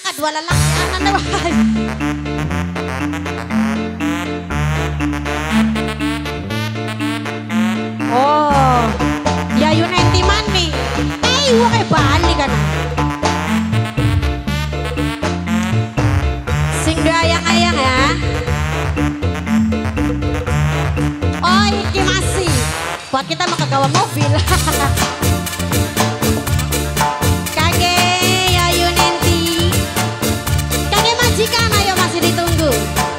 dua lalaki anak wahai. Oh, ya you nanti mani. Wae balik kan. Sing ayang-ayang ya. Oh, iki masih buat kita mau kegawa mobil. Kage ya you nanti. Kage majikan ayo masih ditunggu.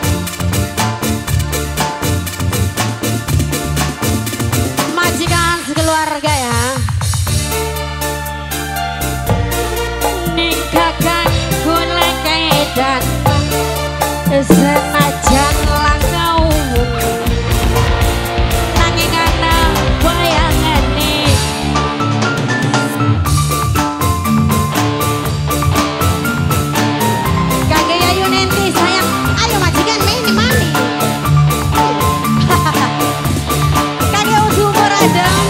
Majikan sekeluarga ya. Dan senajan langkau nanging ana bayangane kage ayu nanti sayang ayo majikan main mani kage udu beradang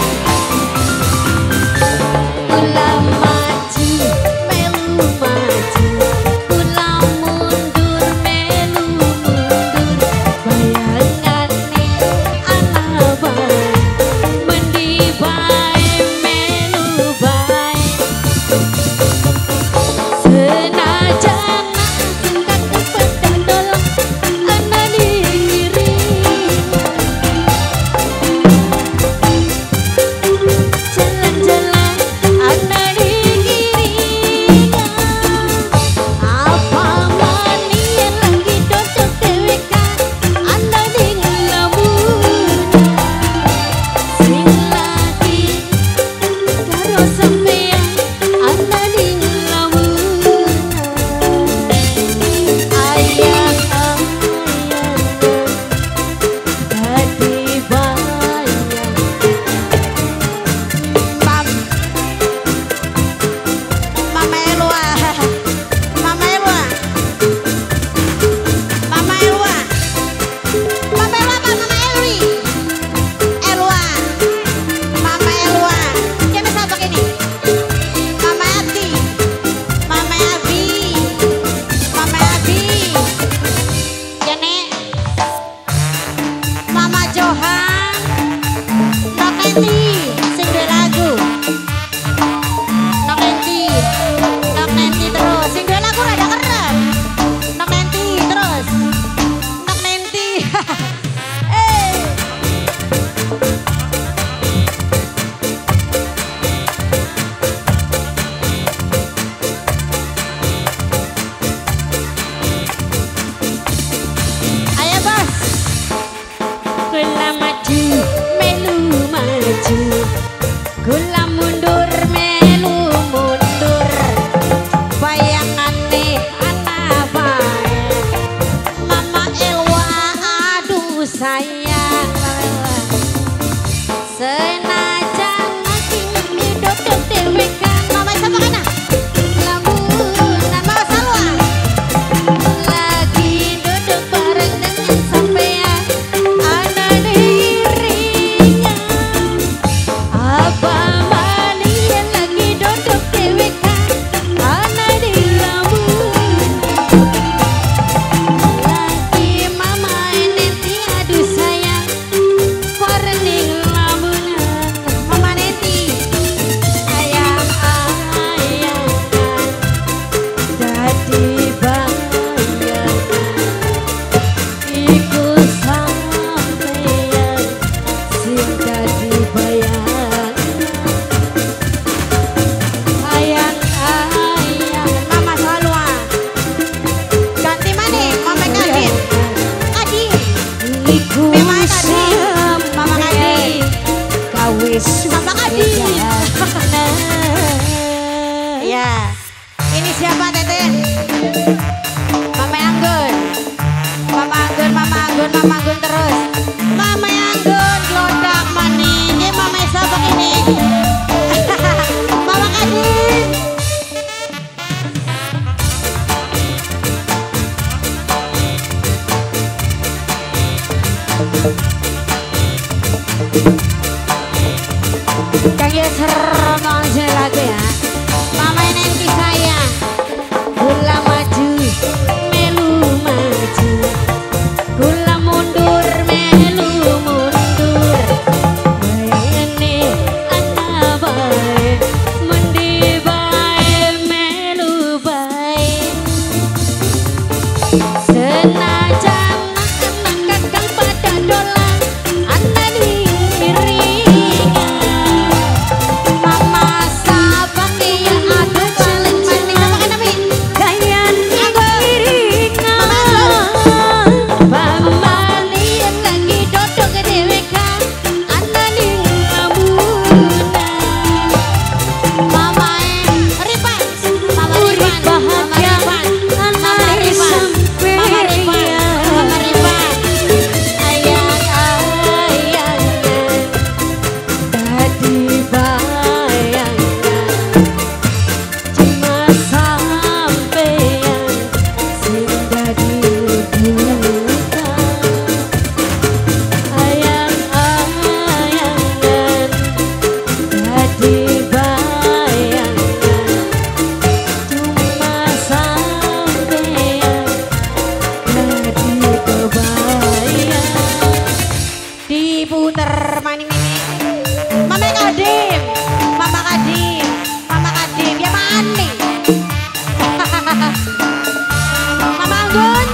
ulama gula mundur melu mundur bayangane anak bae mama Elwa aduh sayang senajan ngasih dodok dewe kan mama siapa kana lamunan mama Salwa lagi dodok bareng dengan sampean ada dirinya apa Bapak Adi. Ya, ini siapa Tete? Mama Anggun. Mama Anggun, Mama Anggun, Mama Anggun terus. Mama Anggun, lodak mani. Ini Mama siapa ini? Mama Adi. Kayak serem aja lagu ya. Mama nanti saya gula maju Mama Anggun.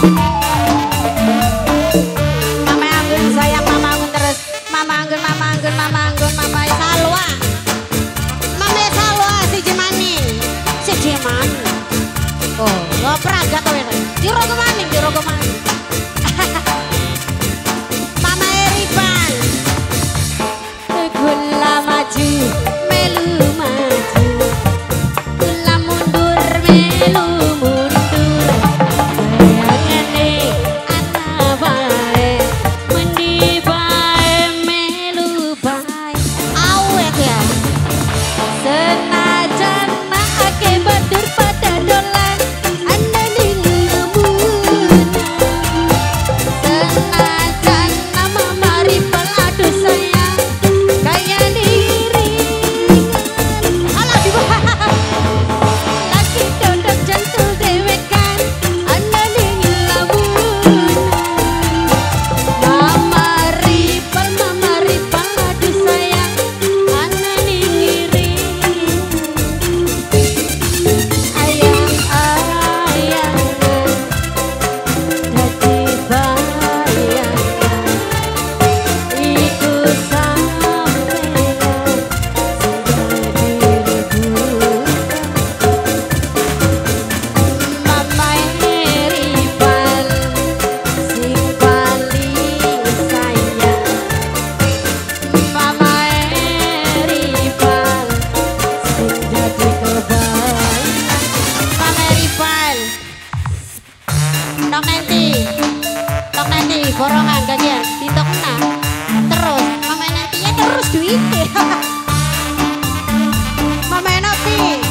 Mama Anggun sayang Mama Anggun terus. Mama Anggun, Mama Anggun, Mama Anggun, Mama Salwa. Mama Salwa si Jemaning. Si Jemaning. Oh, lo peragat to ini. Dirogo maning, dirogo maning. Mama Erivan. Gula maju, melu maju. Gula mundur, melu mundur. Bayangane ana bae, mendi bae, melu bae. Awet ya. Senajan ake batur pada dolan. Senajan nama mari peladu sayang kaya diri alah dibahas lagi dodok jantul dewekan anda dingin labunan mama ripal adu sayang anda dingiri ayang dadi bayang iku sampeyan Mama Eripal sing paling sayang Mama Eripal sing dadi kebayang Mama Eripal Tok nanti borongan kagian ditokna terus Mama nantinya terus duitnya Mama nanti